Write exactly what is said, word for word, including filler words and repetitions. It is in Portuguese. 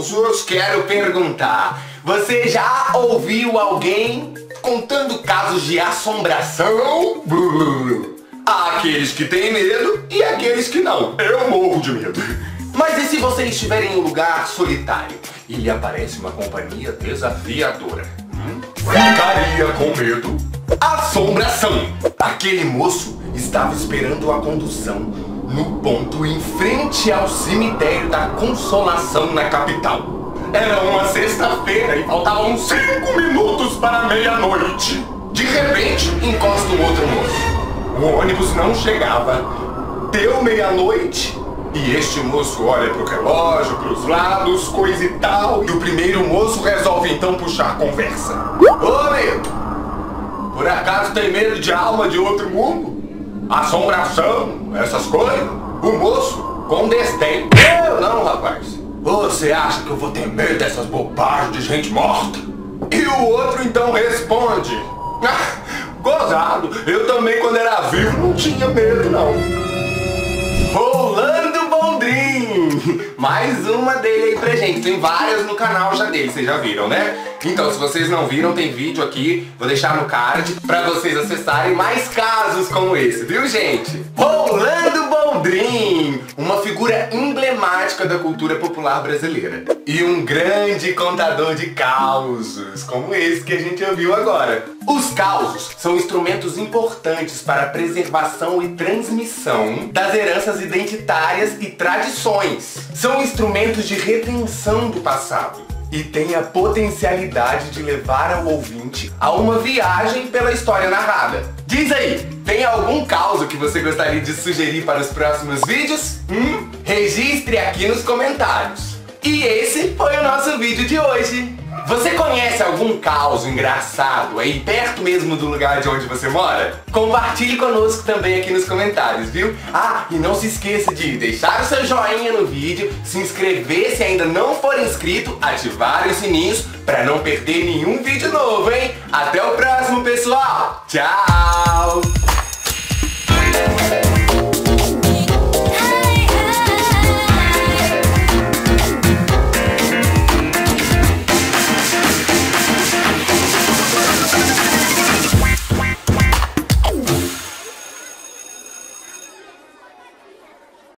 causos, quero perguntar: você já ouviu alguém contando casos de assombração? Há aqueles que têm medo e aqueles que não. Eu morro de medo. Mas e se você estiver em um lugar solitário e lhe aparece uma companhia desafiadora? Hum? Ficaria com medo? Assombração! Aquele moço estava esperando a condução no ponto em frente ao cemitério da Consolação na capital. Era uma sexta-feira e faltavam cinco minutos para meia-noite. De repente, encosta um outro moço. O ônibus não chegava. Deu meia-noite e este moço olha pro relógio, pros lados, coisa e tal. E o primeiro moço resolve então puxar a conversa. Ô, amigo, por acaso tem medo de alma de outro mundo? Assombração, essas coisas? O moço, com desdém. Eu não, rapaz. Você acha que eu vou ter medo dessas bobagens de gente morta? E o outro então responde: ah, gozado, eu também quando era vivo não tinha medo não. Rolando Boldrin! Mais uma dele aí pra gente. Tem várias no canal já dele, vocês já viram, né? Então, se vocês não viram, tem vídeo aqui. Vou deixar no card pra vocês acessarem mais casos como esse, viu, gente? Rolando Boldrin! Uma figura emblemática da cultura popular brasileira. E um grande contador de causos, como esse que a gente ouviu agora. Os causos são instrumentos importantes para a preservação e transmissão das heranças identitárias e tradições. São instrumentos de retenção do passado e têm a potencialidade de levar ao ouvinte a uma viagem pela história narrada. Diz aí, tem algum caso que você gostaria de sugerir para os próximos vídeos? Hum? Registre aqui nos comentários. E esse foi o nosso vídeo de hoje. Você conhece algum caos engraçado aí perto mesmo do lugar de onde você mora? Compartilhe conosco também aqui nos comentários, viu? Ah, e não se esqueça de deixar o seu joinha no vídeo, se inscrever se ainda não for inscrito, ativar os sininhos para não perder nenhum vídeo novo, hein? Até o próximo, pessoal! Tchau!